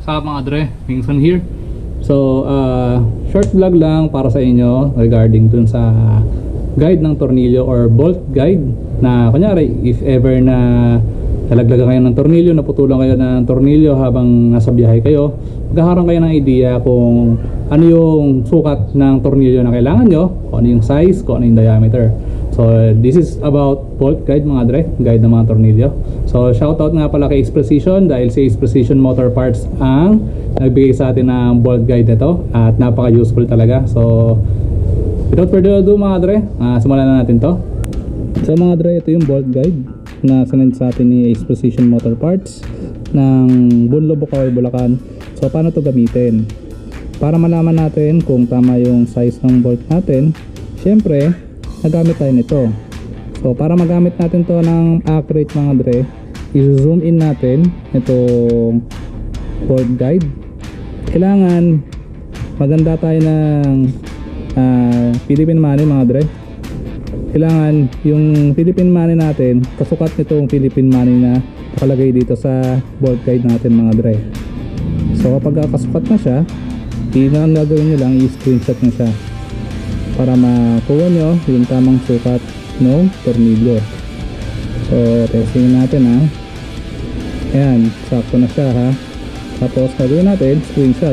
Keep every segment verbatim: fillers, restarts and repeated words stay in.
up mga dre? Mingson here. So, uh, short vlog lang para sa inyo regarding dun sa guide ng tornilyo or bolt guide na kunyari if ever na nalaglagan kayo ng tornilyo, naputulan kayo ng tornilyo habang nasa biyahe kayo, magkakaroon kayo ng idea kung ano yung sukat ng tornilyo na kailangan nyo, kung ano yung size, kung ano yung diameter. So this is about bolt guide mga dre, guide ng mga tornilyo. So shoutout nga pala kay X-Precision dahil si X-Precision Motor Parts ang nagbigay sa atin ng bolt guide nito at napaka useful talaga. So without further ado mga dre, uh, simulan na natin to. So mga dre, ito yung bolt guide na sinend sa atin ni X-Precision Motor Parts ng Bunlo, Bukawi, Bulacan. So paano to gamitin? Para malaman natin kung tama yung size ng bolt natin, syempre nagamit tayo nito. So para magamit natin to ng accurate mga dre, i-zoom in natin itong bolt guide. Kailangan maganda tayo ng uh, Philippine money mga dre. Kailangan yung Philippine money natin kasukat nitong Philippine money na nakalagay dito sa bolt guide natin mga dre. So kapag kasukat na siya, yun ang gagawin nyo lang, i-screenshot nyo siya para makuha nyo yung tamang sukat ng tornilyo. So testing natin ha. Ayan, sakto na siya ha. Tapos gagawin natin screenshot.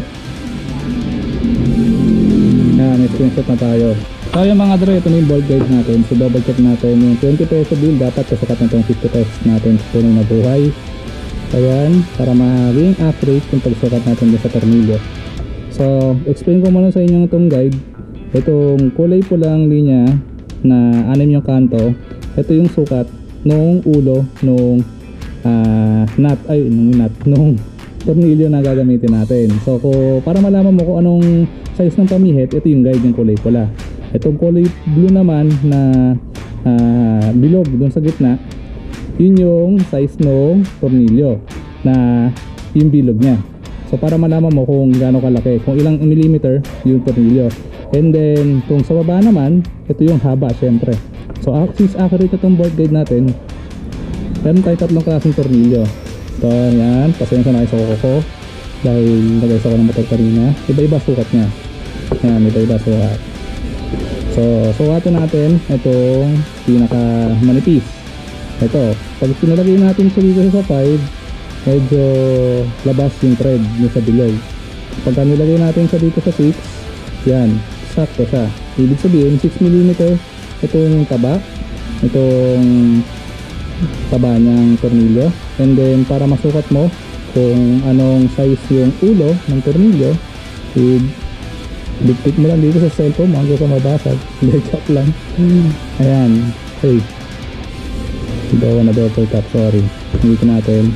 Ayan, screenshot na tayo. So yung mga dre, ito na yung bolt guide natin. So double check natin yung twenty peso bill, dapat kasukat na itong fifty pesos natin sa tunay na buhay. Ayan, para maging accurate yung pagsukat natin sa tornilyo. So explain ko muna sa inyo itong guide. Itong kulay pulang linya na anim yung kanto, ito yung sukat nung ulo nung uh, nut ay nung nut nung tornilyo na gagamitin natin. So ko para malaman mo kung anong size ng pamihit, ito yung guide ng kulay pula. Itong kulay blue naman na uh, bilog doon sa gitna, yun yung size ng tornilyo na yung bilog niya. So para malaman mo kung gaano kalaki, kung ilang millimeter yung tornilyo. And then kung sa baba naman, ito yung haba syempre. So since accurate itong bolt guide natin, meron tayo tatlong klaseng tornilyo. So yan, pasensya na kayo sa kuko ko dahil nagayos ako ng motor kanina. Iba-iba sukat niya. Yan, iba-iba sukat. So sukatin natin itong pinaka manipis. Ito, pag pinalagay natin sa dito sa five, medyo labas yung thread nyo sa bilog. Pagka nilagay natin sa dito sa six, yan, sakto siya. Ibig sabihin six millimeter itong taba, itong taba ng tornilyo. And then para masukat mo kung anong size yung ulo ng tornilyo, i-dictate mo lang dito sa cellphone mo hanggang sa mabasag. Hindi, joke lang. Ayan, hey, gawa na double tap, sorry. Dito natin.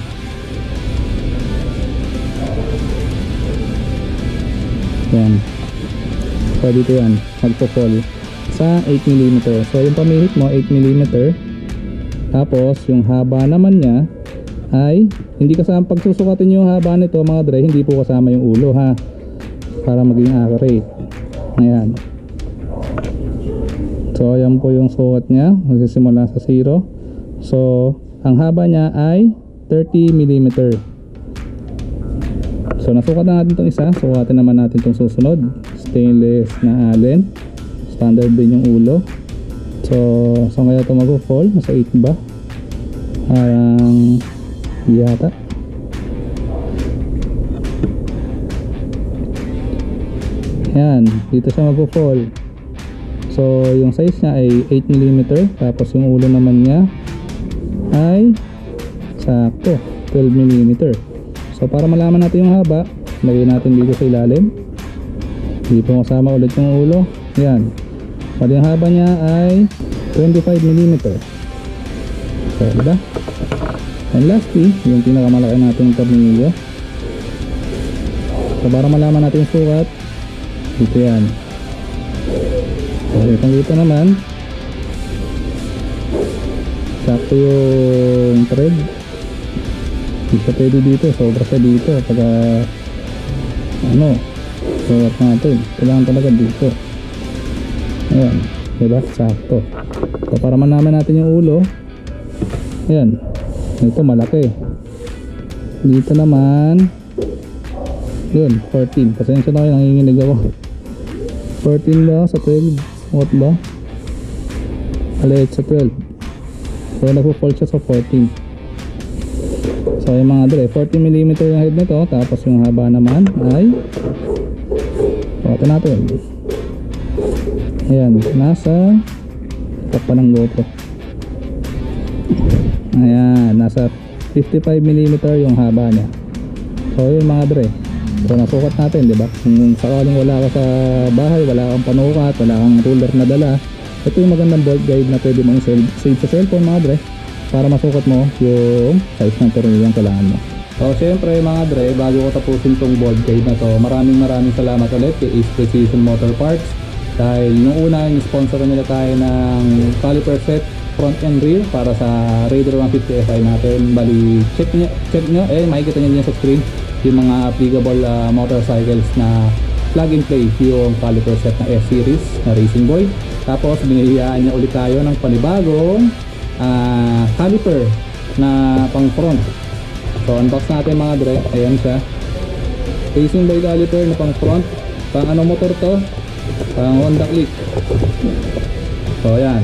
Yan. So dito yan, magpo-fall sa eight millimeter. So yung pamihit mo eight millimeter. Tapos yung haba naman niya ay hindi kasama, pag susukatin yung haba nito mga dre, hindi po kasama yung ulo ha, para maging accurate. Ayan. So ayan po yung sukat niya, magsisimula sa zero. So ang haba niya ay thirty millimeter. So nasukat na natin itong isa, sukatin naman natin itong susunod. Stainless na allen, standard din yung ulo. So saan kaya ito mag-fall? Nasa eight ba? Parang hindi yata. Yan, dito siya mag-fall. So yung size niya ay eight millimeter. Tapos yung ulo naman niya ay sakto twelve millimeter. So para malaman natin yung haba, lagay natin dito sa ilalim. Hindi po kasama ulit yung ulo. Yan. Pati yung haba niya ay twenty-five millimeter. So diba? And lastly, yung pinakamalaki natin tornilyo. So para malaman natin yung sukat, dito yan. So itong dito naman, sakto yung thread. Hindi siya pwede dito, sobra siya dito. Pagka ano, sukat natin, kailangan talaga dito. Ayan, diba? Sakto. So para malaman natin yung ulo, ayan, ito malaki. Dito naman Yun, fourteen. Pasensya na kayo, nanginginig ako. fourteen ba sa twelve? What ba? Alit sa twelve. So nagpo-fall siya sa fourteen. So yung mga dre, fourteen millimeter yung head nito. Tapos yung haba naman ay ito natin. Ayan, nasa takpa ng GoPro. Ayan, nasa fifty-five millimeter yung haba niya. So yun mga dre, so nasukat natin, diba? Kung sakaling wala ka sa bahay, wala kang panukat, wala kang ruler na dala, ito yung magandang bolt guide na pwede mong save sa cellphone mga dre, para masukat mo yung size ng tornilyo yung kailangan mo. So syempre mga dre, bago ko tapusin tong bolt guide na to, maraming maraming salamat ulit kay Ace Precision Motor Parts. Dahil nung una, sponsor nila tayo ng caliper set front and rear para sa Raider one fifty F I natin. Bali, check nyo, check nyo, eh makikita nyo sa screen yung mga applicable uh, motorcycles na plug and play yung caliper set na S-Series na Racing Boy. Tapos binihiyaan niya ulit tayo ng panibagong uh, caliper na pang front. So unbox natin mga dre, ayan siya, Racing Boy caliper na pang front. Pang ano motor to? Pang Honda Click. So ayan,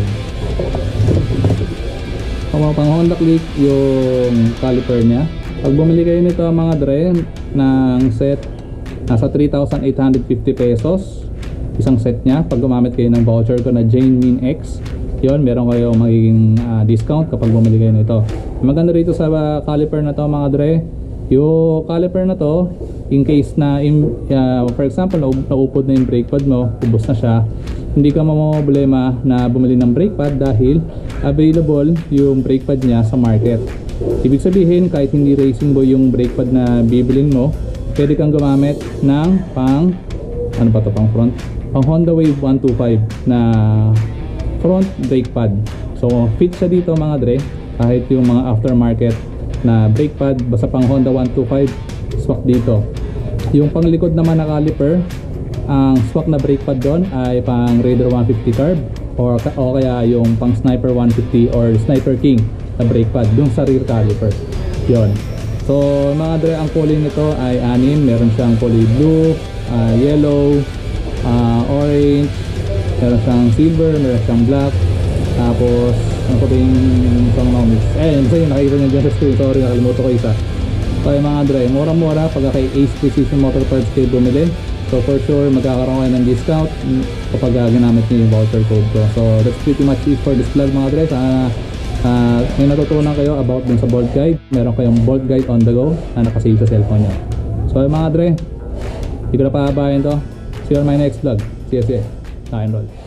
pang, pang Honda Click yung caliper nya. Pag bumili kayo nito mga dre ng set, nasa three thousand eight hundred fifty pesos isang set nya. Pag gumamit kayo ng voucher ko na Jane Min X, yun, meron kayo magiging uh, discount kapag bumili kayo nito. Maganda rito sa uh, caliper na to mga dre, yung caliper na to, in case na in, uh, for example naupod na yung brake pad mo, ubos na siya, hindi ka mamamblema na bumili ng brake pad dahil available yung brake pad niya sa market. Ibig sabihin, kahit hindi Racing Boy yung brake pad na bibilin mo, pwede kang gumamit ng pang ano pa to, pang front, pang Honda Wave one twenty-five na front brake pad. So fit siya dito mga dre, kahit yung mga aftermarket na brake pad, basta pang Honda one twenty-five swak dito. Yung panglikod naman na caliper, ang swak na brake pad doon ay pang Raider one fifty carb, or o kaya yung pang Sniper one fifty or Sniper King na brake pad dun sa rear caliper. Yon. So mga dre, ang kulay nito ay anim. Meron siyang kulay blue, uh, yellow, uh, orange, meron siyang silver, meron siyang black, tapos ano ko yung isang nomis, eh kasi nakikita nyo dyan sa screen, sorry nakalimutan ko isa. So yung mga dre, mura-mura pagka kay Ace Precision Motor Parts kayo bumili. So for sure magkakaroon kayo ng discount kapag uh, ginamit nyo yung voucher code ko. So that's pretty much it for this vlog mga dre. Sana uh, may natutunan kayo about dun sa bolt guide. Meron kayong bolt guide on the go na nakasave sa cellphone nyo. So yung mga dre, hindi ko na pahabayan to. See you on my next vlog. See you, see you. Rock and roll.